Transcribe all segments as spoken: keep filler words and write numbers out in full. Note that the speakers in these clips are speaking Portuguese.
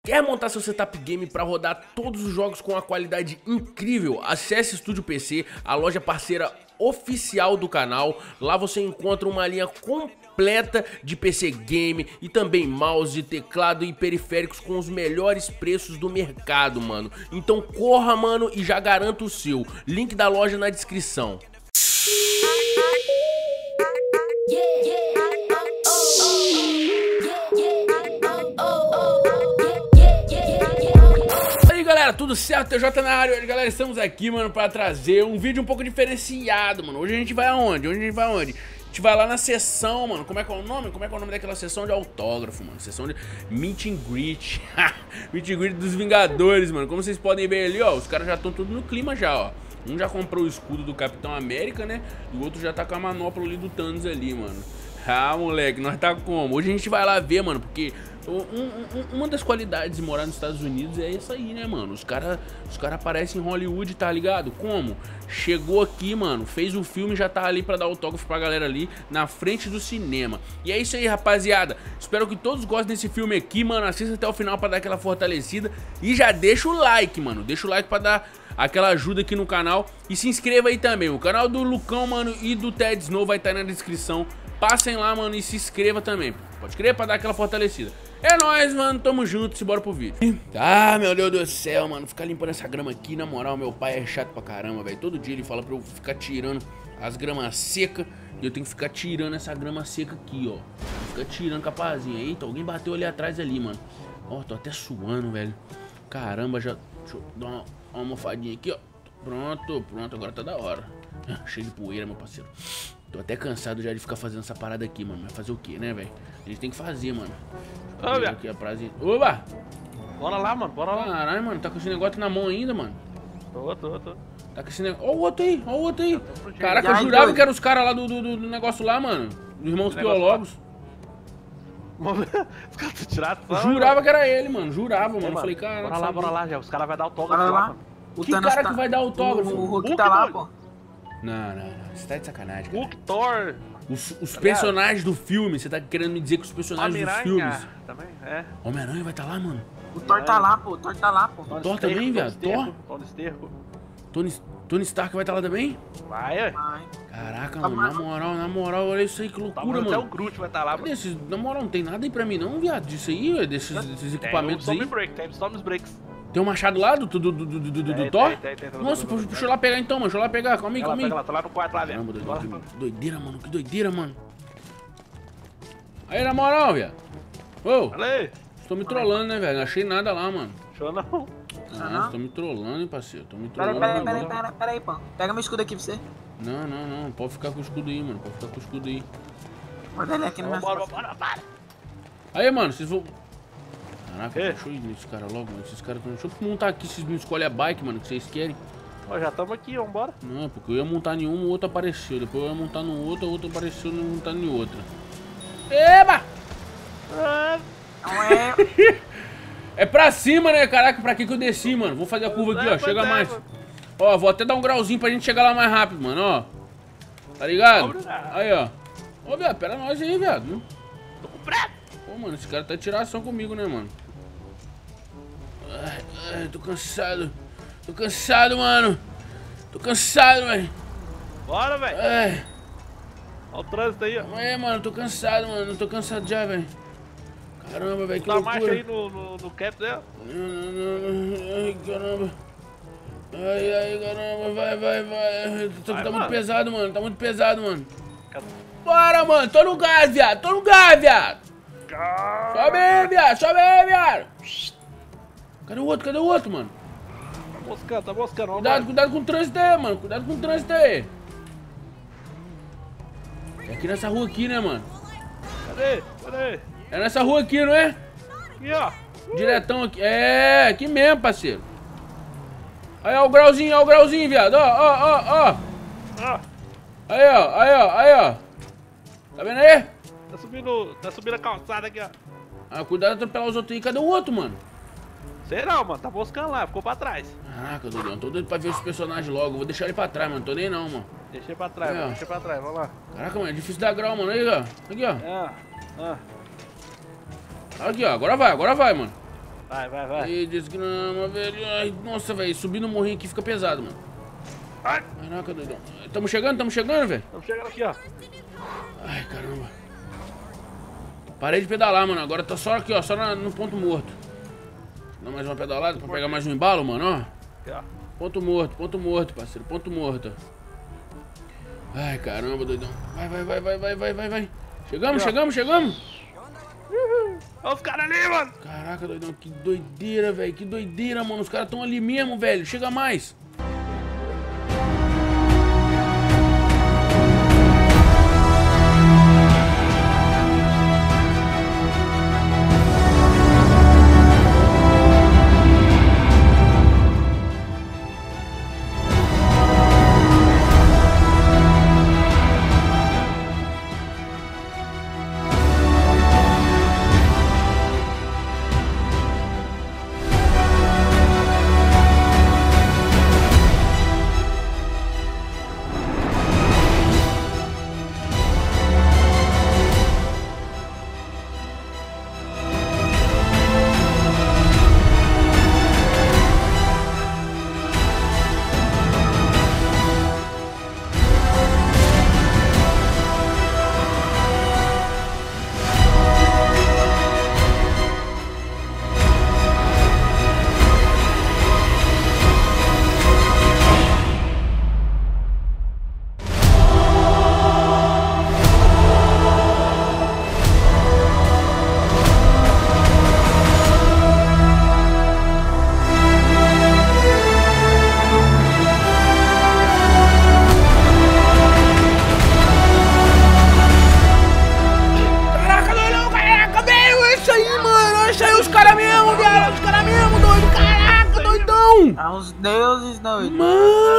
Quer montar seu setup game para rodar todos os jogos com uma qualidade incrível? Acesse Estúdio P C, a loja parceira oficial do canal. Lá você encontra uma linha completa de P C game e também mouse, teclado e periféricos com os melhores preços do mercado, mano. Então corra, mano, e já garanta o seu. Link da loja na descrição. Galera, tudo certo? T J na área. Hoje, galera, estamos aqui, mano, pra trazer um vídeo um pouco diferenciado, mano. Hoje a gente vai aonde? Hoje a gente vai aonde? A gente vai lá na sessão, mano. Como é que é o nome? Como é que é o nome daquela sessão de autógrafo, mano? Sessão de meet and greet. Meet and greet dos Vingadores, mano. Como vocês podem ver ali, ó, os caras já estão tudo no clima já, ó. Um já comprou o escudo do Capitão América, né? E o outro já tá com a manopla ali do Thanos ali, mano. Ah, moleque, nós tá como? Hoje a gente vai lá ver, mano, porque um, um, uma das qualidades de morar nos Estados Unidos é isso aí, né, mano? Os caras os cara aparecem em Hollywood, tá ligado? Como? Chegou aqui, mano, fez o filme e já tá ali pra dar autógrafo pra galera ali na frente do cinema. E é isso aí, rapaziada. Espero que todos gostem desse filme aqui, mano. Assista até o final pra dar aquela fortalecida. E já deixa o like, mano. Deixa o like pra dar aquela ajuda aqui no canal. E se inscreva aí também. O canal do Lucão, mano, e do Ted Snow vai estar aí na descrição. Passem lá, mano, e se inscreva também. Pode crer, pra dar aquela fortalecida. É nóis, mano, tamo junto, simbora pro vídeo. Ah, meu Deus do céu, mano, ficar limpando essa grama aqui, na moral, meu pai é chato pra caramba, velho. Todo dia ele fala pra eu ficar tirando as gramas secas. E eu tenho que ficar tirando essa grama seca aqui, ó. Fica tirando com a pazinha. Eita, alguém bateu ali atrás ali, mano. Ó, tô até suando, velho. Caramba, já... Deixa eu dar uma, uma almofadinha aqui, ó. Pronto, pronto, agora tá da hora. Cheio de poeira, meu parceiro. Tô até cansado já de ficar fazendo essa parada aqui, mano. Mas fazer o que, né, velho? A gente tem que fazer, mano. Ô, velho. Aqui a prazer. Oba! Bora lá, mano, bora lá. Caralho, mano, tá com esse negócio na mão ainda, mano. Tô, tô, tô. Tá com esse negócio. Ó o outro aí, ó o outro aí. Caraca, eu jurava que eram os caras lá do, do, do negócio lá, mano. Dos irmãos biólogos. Os caras estão tirados. Jurava que era ele, mano. Jurava, mano. Eu falei, cara. Bora lá, bora lá, já. Os caras vão dar autógrafo Bora lá, lá. mano. O Que Thanos cara tá... que vai dar autógrafo? O, o Hulk Hulk, tá lá, doido. pô. Não, não, não. Você tá de sacanagem, cara. Hulk, Thor, Os, os Tá personagens do filme, você tá querendo me dizer que os personagens dos filmes. Homem-Aranha também, é. Homem-Aranha vai estar tá lá, mano. O Thor tá lá, pô. O Thor tá lá, pô. O Thor também, viado? Thor? Thor Esterco. Tony, Tony Stark vai estar tá lá também? Vai, ué. Vai. Caraca, Tá mano, na maluco. moral, na moral, olha isso aí, que Tá, loucura, até o mano. Groot vai estar lá, Cadê mano. esses, na moral, não tem nada aí pra mim não, viado, disso aí, ué, desses, desses equipamentos tem o aí. Storm Break, tem o Storm Breaks. Tem um machado lá do, do, do, do, do, do, do Tem, Thor? tem, tem, tem, tem, Nossa, tem, tem, deixa eu lá pegar então, mano, deixa eu lá pegar, calma aí, Pega lá, calma aí. pega lá, tá lá no quarto lá, velho. Caramba, Bora. doideira, que doideira, mano, que doideira, mano. Aí, na moral, viado. Ô, Olha aí. tô me trollando, né, velho, não achei nada lá, mano. Show não. Ah, você tá me trollando, hein, parceiro, tô me Pera aí, trollando. pera aí, pera aí, agora. pera aí, pera aí, pô. Pega meu escudo aqui pra você. Não, não, não, pode ficar com o escudo aí, mano, pode ficar com o escudo aí. Bota ele aqui no meu Bora, bora, bora. Aí, mano, vocês vão... Caraca, Quê? deixa eu ir nesse cara logo, mano. Esses caras tão... Deixa eu montar aqui, vocês não escolhem a bike, mano, que vocês querem. Ó, já estamos aqui, vambora. Não, porque eu ia montar em um, o outro apareceu. Depois eu ia montar no outro, o outro apareceu, não ia montar em outra. Eba! Ah, Não é... É pra cima, né, caraca, pra que que eu desci, mano? Vou fazer a curva aqui, ó, chega mais. Ó, vou até dar um grauzinho pra gente chegar lá mais rápido, mano, ó. Tá ligado? Aí, ó. Ô, viado, pera nós aí, viado. tô com pressa. Pô, mano, esse cara tá tiração comigo, né, mano? Ai, ai, tô cansado. Tô cansado, mano. Tô cansado, velho. Bora, velho. Ai, Olha o trânsito aí, ó. calma aí, mano. Tô cansado, mano. Tô cansado já, velho. Caramba, velho, que Dá marcha loucura. aí no, no, no cap dela. Não, não, não. Ai, caramba. Ai, ai, caramba. Vai, vai, vai. Tá, Vai, tá muito mano. pesado, mano. Tá muito pesado, mano. Cadê? Bora, mano. Tô no gás, viado. Tô no gás, viado. Sobe aí, viado. Sobe aí, viado. Cadê o outro? Cadê o outro, mano? Tá moscando, tá moscando. Cuidado, Vambora. cuidado com o trânsito aí, mano. Cuidado com o trânsito aí. É aqui nessa rua aqui, né, mano? Cadê? Cadê? É nessa rua aqui, não é? Aqui, ó. Diretão aqui. É, aqui mesmo, parceiro. Aí, ó, o grauzinho, ó, o grauzinho, viado. Ó, ó, ó, ó. Ó, Aí, ó, aí, ó, aí, ó. Tá vendo aí? tá subindo, tá subindo a calçada aqui, ó. Ah, cuidado de atropelar os outros aí. Cadê o outro, mano? Sei não, mano. Tá moscando lá, ficou pra trás. Caraca, doidão. Tô doido pra ver os personagens logo. Vou deixar ele pra trás, mano. Tô nem não, mano. Deixei pra trás, É, mano. ó. Deixei pra trás, vamos lá. Caraca, mano, é difícil dar grau, mano. Aí, ó. Aqui, ó. Ah, ah. Aqui, ó. Agora vai, agora vai, mano. Vai, vai, vai. Ei, desgrama, velho. Ai, nossa, velho. Subir no morrinho aqui fica pesado, mano. Ai. Caraca, doidão. Tamo chegando, tamo chegando, velho. Estamos chegando aqui, ó. Ai, caramba. Parei de pedalar, mano. Agora tô só aqui, ó. Só no ponto morto. Dá mais uma pedalada pra pegar mais um embalo, mano, ó. Aqui, ó. Ponto morto, ponto morto, parceiro. Ponto morto. Ai, caramba, doidão. Vai, vai, vai, vai, vai, vai, vai, vai. Chegamos, chegamos, chegamos. Olha os caras ali, mano. Caraca, doidão. Que doideira, velho. Que doideira, mano. Os caras tão ali mesmo, velho. Chega mais. É uns deuses doidos. Mano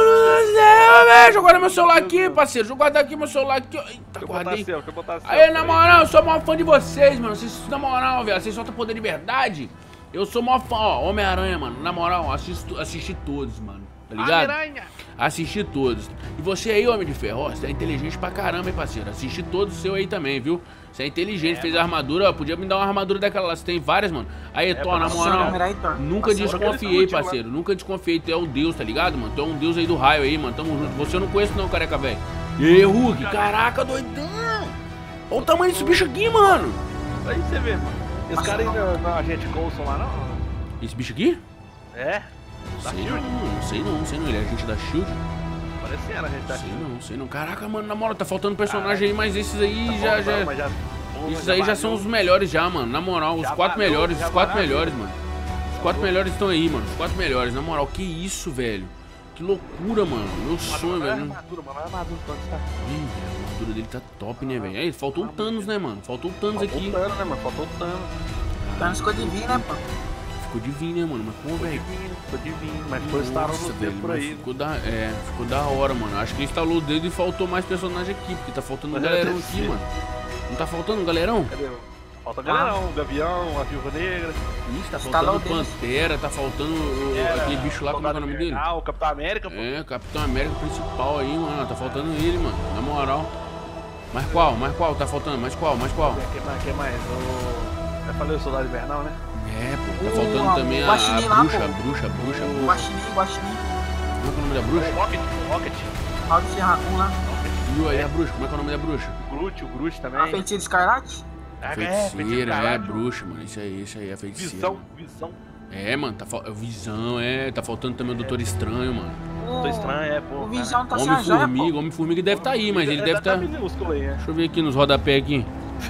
do céu, velho. Deixa eu guardar meu celular aqui, parceiro. Deixa eu guardar aqui meu celular aqui. Eita, Deixa eu guardei. botar seu, deixa eu botar seu. Aí, na moral, eu sou maior fã de vocês, mano. Vocês, na moral, velho, vocês soltam poder de verdade. Eu sou maior fã, ó, Homem-Aranha, mano. Na moral, assisto, assisti todos, mano. Tá ligado? Homem-Aranha. Assisti todos. E você aí, Homem de Ferro, ó, você é inteligente pra caramba, hein, parceiro. Assisti todos o seu aí também, viu? Você é inteligente, É, fez mano. a armadura, ó, podia me dar uma armadura daquela lá. Você tem várias, mano. Aí, Thor, na parceiro, moral, Samurai Thor. nunca Parceiro, desconfiei, aquele último, parceiro. Nunca desconfiei. Tu é um deus, tá ligado, mano? Tu é um deus aí do raio aí, mano. Tamo junto. Você eu não conheço não, careca, velho. E aí, Hulk? Caraca, doidão. Olha o tamanho desse bicho aqui, mano. Aí você vê, mano. Esse cara ainda não é agente Coulson lá, não? Esse bicho aqui? É? Da Sei Shield? não, não sei não, sei não. Ele é agente da Shield? Parecendo a gente da Sei Shield. não, sei não. Caraca, mano, na moral, tá faltando personagem aí, mas esses aí Tá já, bom, já... mas já... Pô, Esses aí já são os melhores já, mano. Na moral, os Já quatro valeu, melhores, já os quatro valeu. melhores, mano. Os quatro melhores estão aí, mano. Os quatro melhores, na moral. Que isso, velho? Que loucura, mano. Meu sonho, Mano, não é velho. armadura, mano. Não é armadura, Tony Stark. Ih, velho, a armadura dele tá top, né, velho? Aí, faltou o Ah, Thanos, né, mano? Faltou o Thanos Faltou aqui. o Thanos, né, mano? Faltou o Thanos. Tá no escudo divino, né, pô? Ficou divino, né, mano? Mas como, Ficou velho? divino, ficou divino. Mas foi estarão Nossa, nos velho, dedos por mas aí. ficou da, é, ficou da hora, mano. Acho que ele instalou o dedo e faltou mais personagem aqui, porque tá faltando um Mas galerão deve aqui, ser. mano. Não tá faltando um galerão? Cadê? Falta galerão, o Gavião, a Viúva Negra. Ih, tá Instalou faltando o dedo. Pantera, tá faltando o- Era, aquele bicho lá, como é que é o nome dele? Ah, o Capitão América, pô. É, Capitão América principal aí, mano. Tá faltando ele, mano. Na moral. Mais qual? Mais qual? Tá faltando? Mais qual? Mais qual? Quem mais? Quem mais? O... Já falei o Soldado Invernal, né? É, pô. Tá O- faltando o também a, Guaxinim a lá, bruxa, pô. a bruxa, a bruxa, a bruxa. Guaxinim, Guaxinim. Como é que é o nome da bruxa? O Rocket, o Rocket. Rock de Raccoon lá. Viu aí a bruxa? Como é que é o nome da bruxa? O Groot, o Groot também. A feiticeira escarlate. Ah, Feiticeira, é, caralho. bruxa, mano. Isso aí, isso aí, é feiticeira. Visão, visão. É, mano, tá faltando. Visão, é. Tá faltando também o Doutor Estranho, mano. Tô estranho, é, pô. O Visão tá sem a joia, Homem-Formiga, pô. Homem-Formiga deve tá aí, mas ele deve tá. minúsculo aí, né? Deixa eu ver aqui nos rodapé aqui.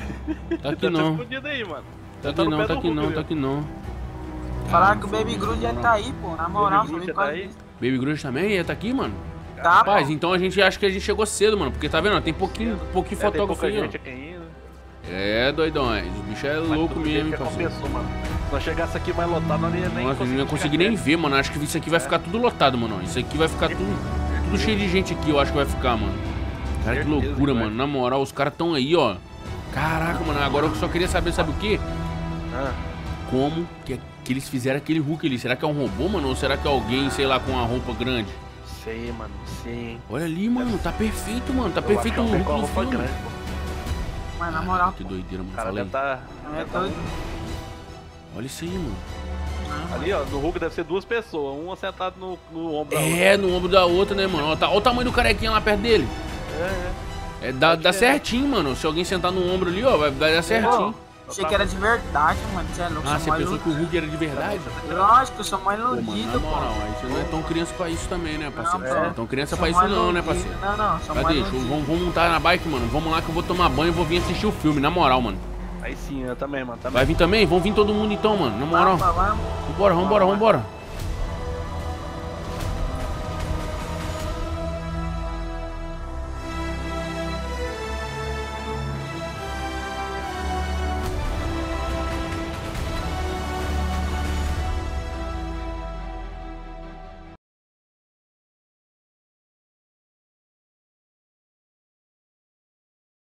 Tá aqui Tá não. escondido aí, mano. Tá Já aqui no não, pé tá do aqui Hulk não, ali, tá ó. aqui não. Falaram que o Baby Groot já tá aí, pô. Na moral, Baby só Groot vim já tá quase aí? isso. Baby Groot também ia tá aqui, mano? Tá, Rapaz, pô. então a gente acha que a gente chegou cedo, mano. Porque tá vendo? ó, Tem pouquinho, pouquinho É, tem fotógrafo pouca aí, gente ó. aqui ainda. É, doidões. O bicho é Mas louco tudo mesmo, que hein, parceiro. compensou, mano. Se nós chegasse aqui mais lotado, nós não ia nem Nossa, eu não ia conseguir nem ver, mano. Acho que isso aqui vai ficar tudo lotado, mano. Isso aqui vai ficar tudo, tudo cheio de gente aqui, eu acho que vai ficar, mano. Cara, que Certeza loucura, que vai. mano. Na moral, os caras tão aí, ó. Caraca, mano. Agora eu só queria saber, sabe o quê? Ah, Como que, que eles fizeram aquele Hulk ali? Será que é um robô, mano? Ou será que é alguém, sei lá, com uma roupa grande? sei, mano, sei. Olha ali, mano. Tá perfeito, mano. Tá Eu perfeito o acho que é Hulk alguém do com a roupa filme. grande, pô. Mas na moral, Que pô. doideira, mano. O cara Fala aí. deve tá... É deve tá doido. Olha isso aí, mano. Ali, ó, no Hulk deve ser duas pessoas, uma sentada no, no ombro da outra. É, no ombro da outra, né, mano? Ó, tá, ó o tamanho do carequinha lá perto dele. É, é. É, dá, dá certinho, mano. Se alguém sentar no ombro ali, ó, vai, vai dar certinho. Pô, achei que era de verdade, mano. Você é louco, Ah, sou você mó pensou que o iludido. Hulk era de verdade? Lógico, eu sou mó Pô, mano, iludido, na pô. moral, aí você não é tão criança pra isso também, né, parceiro? Não, Você não é pô. tão criança Sou pra isso mó não, né, iludido. parceiro? Não, não, sou mó Cadê? iludido. Vamos, vamos montar na bike, mano. Vamos lá que eu vou tomar banho e vou vir assistir o filme, na moral, mano. Aí sim, eu também, mano. Também. Vai vir também? Vamos vir todo mundo então, mano, na moral. Vamos, vamos. Vambora, vambora, vambora.